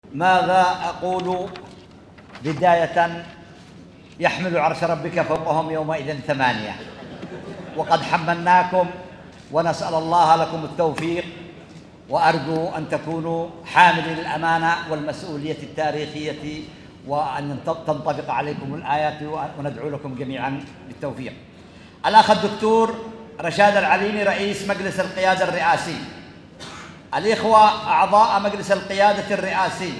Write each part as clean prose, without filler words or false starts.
ماذا أقول؟ بداية، يحمل عرش ربك فوقهم يومئذ ثمانية، وقد حملناكم ونسأل الله لكم التوفيق، وأرجو أن تكونوا حاملين الأمانة والمسؤولية التاريخية، وأن تنطبق عليكم الآيات، وندعو لكم جميعا بالتوفيق. الأخ الدكتور رشاد العليمي رئيس مجلس القيادة الرئاسي، الإخوة أعضاء مجلس القيادة الرئاسي،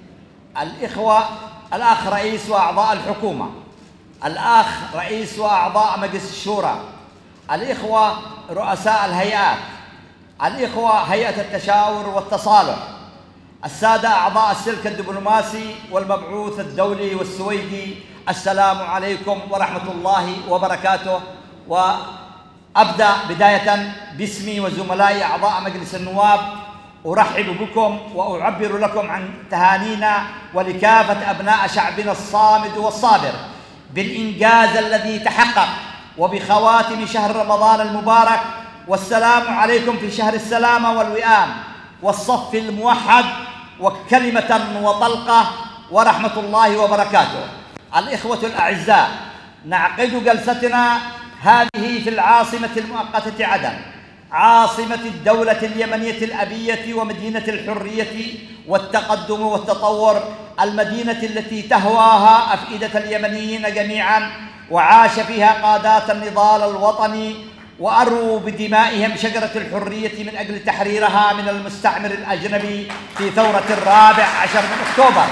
الأخ رئيس وأعضاء الحكومة، الأخ رئيس وأعضاء مجلس الشورى، الإخوة رؤساء الهيئات، الإخوة هيئة التشاور والتصالح، السادة أعضاء السلك الدبلوماسي والمبعوث الدولي والسويدي، السلام عليكم ورحمة الله وبركاته. وأبدأ بداية باسمي وزملائي أعضاء مجلس النواب، أرحب بكم وأعبر لكم عن تهانينا ولكافة أبناء شعبنا الصامد والصابر بالإنجاز الذي تحقق، وبخواتم شهر رمضان المبارك، والسلام عليكم في شهر السلامة والوئام والصف الموحد، وكلمة وطلقة ورحمة الله وبركاته. الإخوة الأعزاء، نعقد جلستنا هذه في العاصمة المؤقتة عدن، عاصمة الدولة اليمنية الأبية ومدينة الحرية والتقدم والتطور، المدينة التي تهواها أفئدة اليمنيين جميعا، وعاش فيها قادات النضال الوطني وأرووا بدمائهم شجرة الحرية من أجل تحريرها من المستعمر الأجنبي في ثورة 14 من أكتوبر،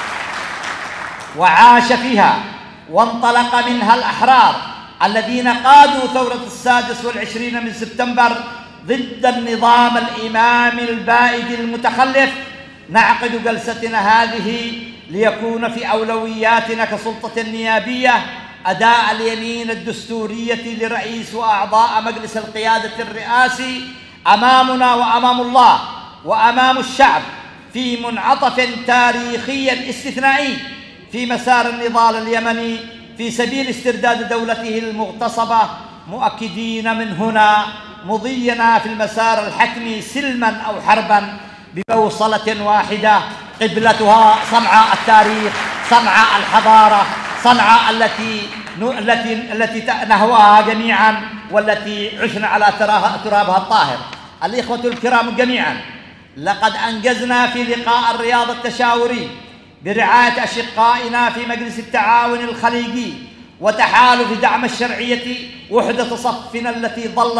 وعاش فيها وانطلق منها الأحرار الذين قادوا ثورة 26 من سبتمبر ضد النظام الإمامي البائد المتخلف. نعقد جلستنا هذه ليكون في أولوياتنا كسلطة نيابية أداء اليمين الدستورية لرئيس وأعضاء مجلس القيادة الرئاسي أمامنا وأمام الله وأمام الشعب في منعطف تاريخي استثنائي في مسار النضال اليمني في سبيل استرداد دولته المغتصبة، مؤكدين من هنا مضينا في المسار الحتمي سلما أو حربا ببوصلة واحدة قبلتها صنعاء التاريخ، صنعاء الحضارة، صنعاء التي نهواها جميعا، والتي عشنا على ترابها الطاهر. الإخوة الكرام جميعا، لقد أنجزنا في لقاء الرياض التشاوري برعاية أشقائنا في مجلس التعاون الخليجي وتحالف دعم الشرعية وحدة صفنا التي ظل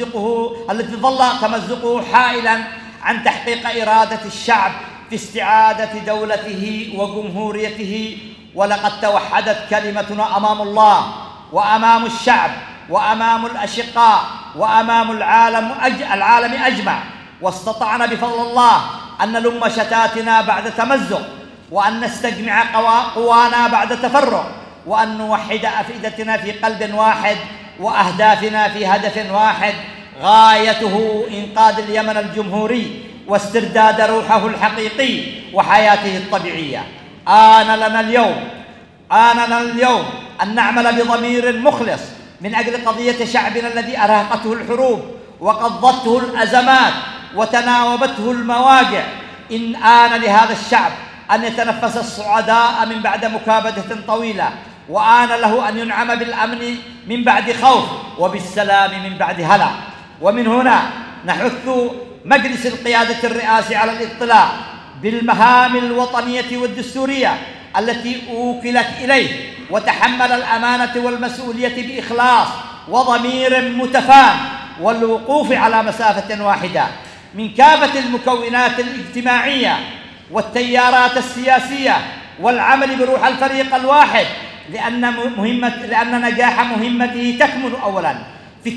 تمزقه حائلا عن تحقيق إرادة الشعب في استعادة دولته وجمهوريته. ولقد توحدت كلمتنا أمام الله وأمام الشعب وأمام الأشقاء وأمام العالم أجمع، واستطعنا بفضل الله أن نلم شتاتنا بعد تمزق، وأن نستجمع قوانا بعد تفرق، وأن نوحد أفئدتنا في قلب واحد وأهدافنا في هدف واحد، غايته إنقاذ اليمن الجمهوري واسترداد روحه الحقيقي وحياته الطبيعية. آن لنا اليوم أن نعمل بضمير مخلص من أجل قضية شعبنا الذي أرهقته الحروب وقضته الأزمات وتناوبته المواجع. إن آن لهذا الشعب أن يتنفس الصعداء من بعد مكابدة طويلة، وآن له أن ينعم بالأمن من بعد خوف وبالسلام من بعد هلع. ومن هنا نحث مجلس القيادة الرئاسي على الاطلاع بالمهام الوطنية والدستورية التي أوكلت إليه، وتحمل الأمانة والمسؤولية بإخلاص وضمير متفان، والوقوف على مسافة واحدة من كافة المكونات الاجتماعية والتيارات السياسية، والعمل بروح الفريق الواحد، لأن نجاح مهمته تكمن أولاً في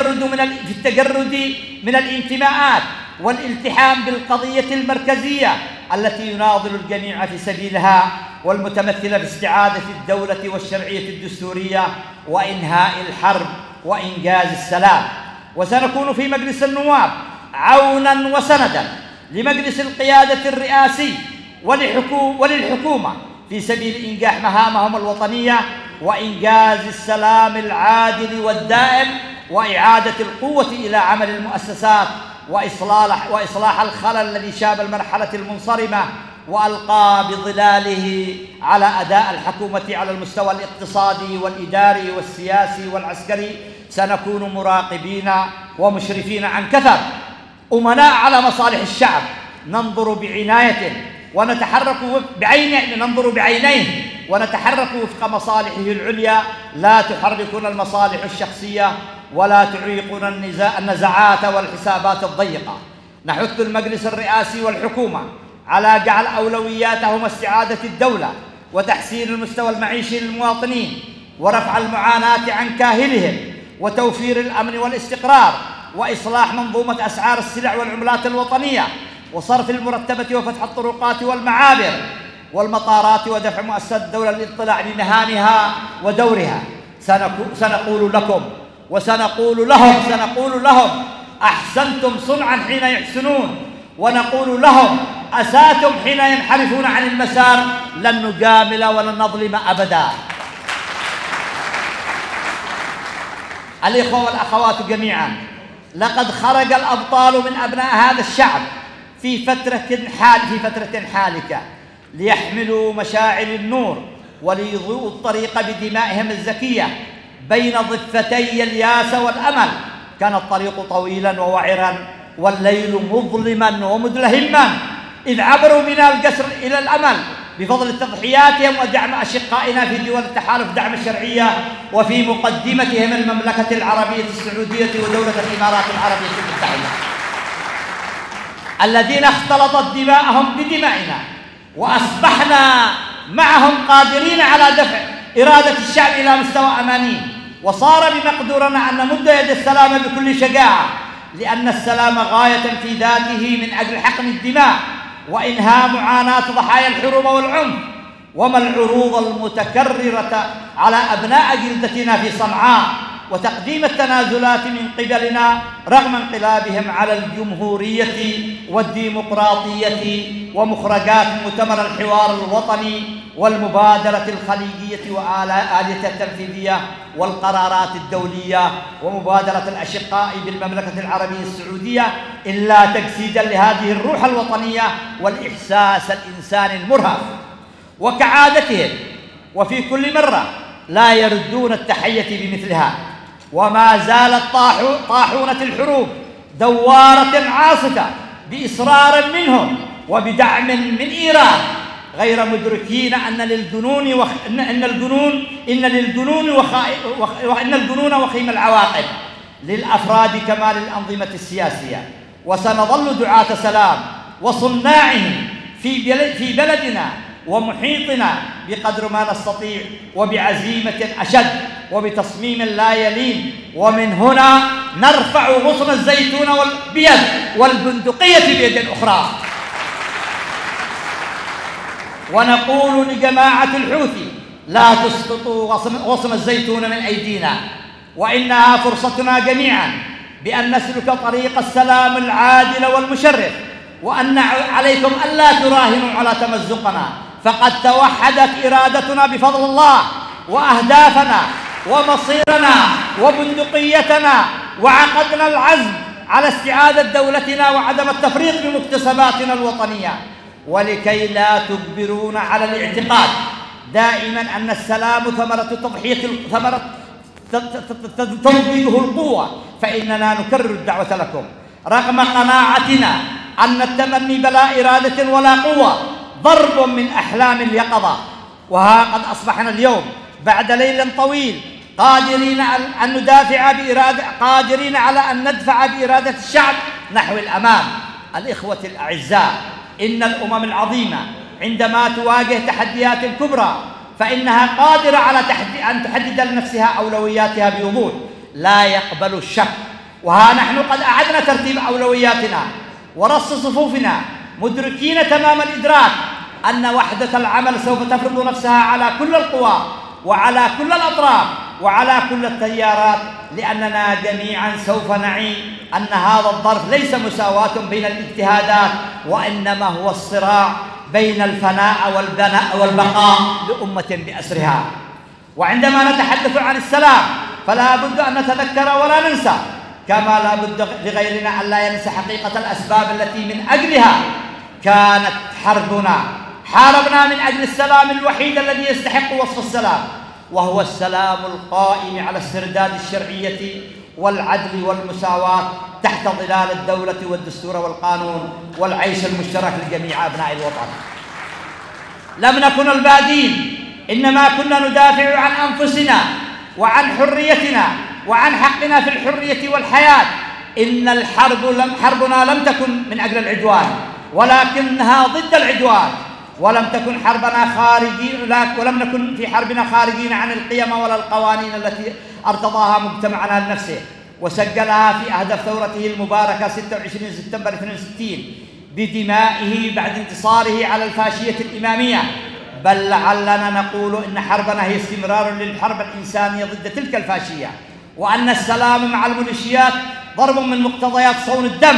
التجرد من الانتماءات والالتحام بالقضية المركزية التي يناضل الجميع في سبيلها، والمتمثلة في استعادة الدولة والشرعية الدستورية وإنهاء الحرب وإنجاز السلام. وسنكون في مجلس النواب عوناً وسنداً لمجلس القيادة الرئاسي وللحكومة في سبيل إنجاح مهامهم الوطنية وإنجاز السلام العادل والدائم، وإعادة القوة إلى عمل المؤسسات، وإصلاح الخلل الذي شاب المرحلة المنصرمة، وألقى بظلاله على أداء الحكومة على المستوى الاقتصادي والإداري والسياسي والعسكري، سنكون مراقبين ومشرفين عن كثب، أمناء على مصالح الشعب، ننظر بعناية ننظر بعينيه ونتحرك وفق مصالحه العليا، لا تحركنا المصالح الشخصية ولا تعيقنا النزعات والحسابات الضيقة. نحث المجلس الرئاسي والحكومة على جعل أولوياتهم استعادة الدولة وتحسين المستوى المعيشي للمواطنين ورفع المعاناة عن كاهلهم وتوفير الأمن والاستقرار وإصلاح منظومة أسعار السلع والعملات الوطنية وصرف المرتبة وفتح الطرقات والمعابر والمطارات ودفع مؤسسات الدولة للاطلاع بمهامها ودورها. سنقول لكم وسنقول لهم أحسنتم صنعا حين يحسنون، ونقول لهم أساتم حين ينحرفون عن المسار، لن نجامل ولن نظلم أبدا. الإخوة والأخوات جميعا، لقد خرج الأبطال من أبناء هذا الشعب في فترة حالكة ليحملوا مشاعر النور وليضيئوا الطريق بدمائهم الزكية بين ضفتي الياس والأمل. كان الطريق طويلا ووعرا والليل مظلما ومدلهما، إذ عبروا من الجسر إلى الأمل بفضل تضحياتهم ودعم أشقائنا في دول التحالف دعم الشرعية، وفي مقدمتهم المملكة العربية السعودية ودولة الإمارات العربية المتحدة، الذين اختلطت دماءهم بدمائنا وأصبحنا معهم قادرين على دفع إرادة الشعب إلى مستوى أماني. وصار بمقدورنا أن نمد يد السلام بكل شجاعة، لأن السلام غاية في ذاته من أجل حقن الدماء وإنهاء معاناة ضحايا الحروب والعنف، وما العروض المتكررة على أبناء جلدتنا في صنعاء وتقديم التنازلات من قبلنا رغم انقلابهم على الجمهورية والديمقراطية ومخرجات مؤتمر الحوار الوطني والمبادرة الخليجية وآليتها التنفيذية والقرارات الدولية ومبادرة الأشقاء بالمملكة العربية السعودية، إلا تجسيدا لهذه الروح الوطنية والإحساس الإنساني المرهف. وكعادتهم وفي كل مرة لا يردون التحية بمثلها، وما زالت طاحونة الحروب دوارة عاصفة بإصرار منهم وبدعم من إيران، غير مدركين أن الجنون وخيم العواقب للأفراد كما للأنظمة السياسية. وسنظل دعاة سلام وصناعهم في بلدنا ومحيطنا بقدر ما نستطيع، وبعزيمة أشد وبتصميم لا يلين. ومن هنا نرفع غصن الزيتون بيد والبندقية بيد أخرى، ونقول لجماعة الحوثي: لا تسقطوا غصن الزيتون من أيدينا، وإنها فرصتنا جميعا بأن نسلك طريق السلام العادل والمشرف، وأن عليكم ألا تراهنوا على تمزقنا، فقد توحدت إرادتنا بفضل الله، وأهدافنا ومصيرنا وبندقيتنا، وعقدنا العزم على استعادة دولتنا وعدم التفريط بمكتسباتنا الوطنية. ولكي لا تجبرونا على الاعتقاد دائما أن السلام ثمرة تنضجه القوة، فإننا نكرر الدعوة لكم رغم قناعتنا أن التمني بلا إرادة ولا قوة ضرب من أحلام اليقظة. وها قد أصبحنا اليوم بعد ليل طويل قادرين على أن ندفع بإرادة الشعب نحو الأمام. الإخوة الأعزاء، إن الأمم العظيمة عندما تواجه تحديات كبرى فإنها قادرة على أن تحدد لنفسها أولوياتها بوضوح لا يقبل الشك. وها نحن قد أعدنا ترتيب أولوياتنا ورص صفوفنا، مدركين تمام الإدراك أن وحدة العمل سوف تفرض نفسها على كل القوى وعلى كل الأطراف وعلى كل التيارات، لأننا جميعا سوف نعي أن هذا الظرف ليس مساواة بين الاجتهادات، وإنما هو الصراع بين الفناء والبقاء لأمة بأسرها. وعندما نتحدث عن السلام فلا بد أن نتذكر ولا ننسى، كما لا بد لغيرنا أن لا ينسى حقيقة الأسباب التي من أجلها كانت حربنا. حاربنا من أجل السلام الوحيد الذي يستحق وصف السلام، وهو السلام القائم على استرداد الشرعية والعدل والمساواة تحت ظلال الدولة والدستور والقانون والعيش المشترك لجميع أبناء الوطن. لم نكن البادين، إنما كنا ندافع عن أنفسنا وعن حريتنا وعن حقنا في الحرية والحياة. إن حربنا لم تكن من أجل العدوان، ولكنها ضد العدوان، ولم نكن في حربنا خارجين عن القيم ولا القوانين التي ارتضاها مجتمعنا لنفسه وسجلها في أهداف ثورته المباركة 26 سبتمبر 62 بدمائه بعد انتصاره على الفاشية الإمامية. بل لعلنا نقول إن حربنا هي استمرار للحرب الإنسانية ضد تلك الفاشية، وأن السلام مع الميليشيات ضرب من مقتضيات صون الدم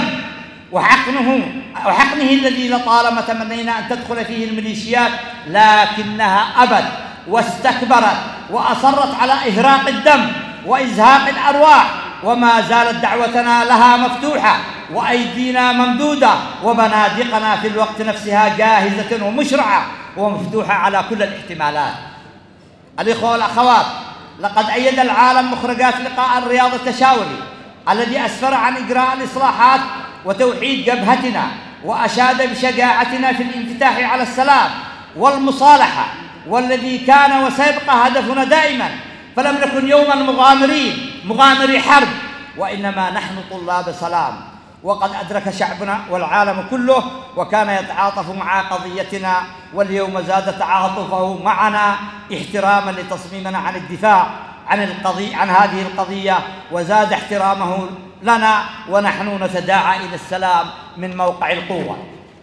وحقنه الذي لطالما تمنينا أن تدخل فيه الميليشيات، لكنها أبت واستكبرت وأصرت على إهراق الدم وإزهاق الأرواح، وما زالت دعوتنا لها مفتوحة وأيدينا ممدودة وبنادقنا في الوقت نفسها جاهزة ومشرعة ومفتوحة على كل الاحتمالات. الإخوة والأخوات، لقد أيد العالم مخرجات لقاء الرياض التشاوري الذي أسفر عن إجراء الإصلاحات وتوحيد جبهتنا، وأشاد بشجاعتنا في الانفتاح على السلام والمصالحة، والذي كان وسيبقى هدفنا دائما. فلم نكن يوما مغامري حرب، وإنما نحن طلاب سلام. وقد أدرك شعبنا والعالم كله وكان يتعاطف مع قضيتنا، واليوم زاد تعاطفه معنا احتراما لتصميمنا عن الدفاع عن هذه القضية، وزاد احترامه لنا، ونحن نتداعى إلى السلام من موقع القوة.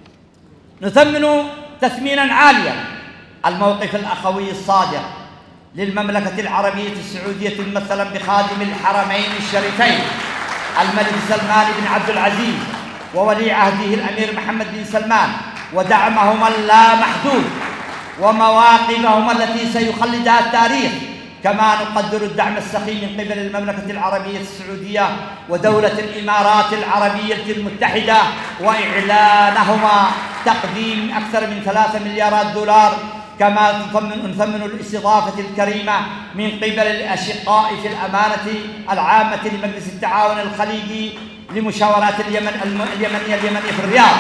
نثمن تثمينا عاليا الموقف الأخوي الصادق للمملكة العربية السعودية مثلا بخادم الحرمين الشريفين الملك سلمان بن عبد العزيز وولي عهده الأمير محمد بن سلمان، ودعمهما اللامحدود ومواقفهما التي سيخلدها التاريخ. كما نقدر الدعم السخي من قبل المملكة العربية السعودية ودولة الإمارات العربية المتحدة، وإعلانهما تقديم أكثر من 3 مليارات دولار. كما نثمن الاستضافة الكريمة من قبل الأشقاء في الأمانة العامة لمجلس التعاون الخليجي لمشاورات اليمنية في الرياض،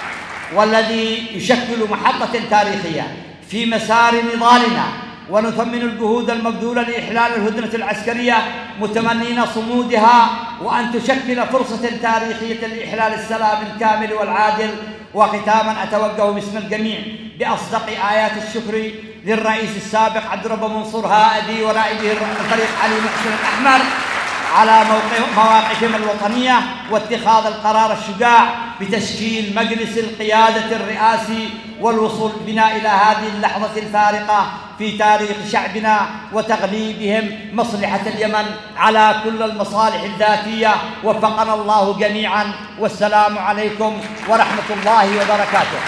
والذي يشكل محطة تاريخية في مسار نضالنا. ونثمن الجهود المبذولة لإحلال الهدنة العسكرية متمنين صمودها، وأن تشكل فرصة تاريخية لإحلال السلام الكامل والعادل. وختاما أتوجه باسم الجميع بأصدق آيات الشكر للرئيس السابق عبد الرب منصور هادي ونائبه الفريق علي محسن الأحمر على مواقفهم الوطنية واتخاذ القرار الشجاع بتشكيل مجلس القيادة الرئاسي والوصول بنا إلى هذه اللحظة الفارقة في تاريخ شعبنا، وتغليبهم مصلحة اليمن على كل المصالح الذاتية. وفقنا الله جميعا، والسلام عليكم ورحمة الله وبركاته.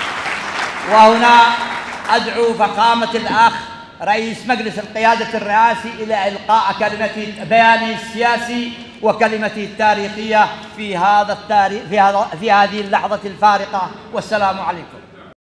وهنا أدعو فخامة الأخ رئيس مجلس القيادة الرئاسي إلى إلقاء كلمته بيانه السياسي وكلمته التاريخية في هذه اللحظة الفارقة. والسلام عليكم.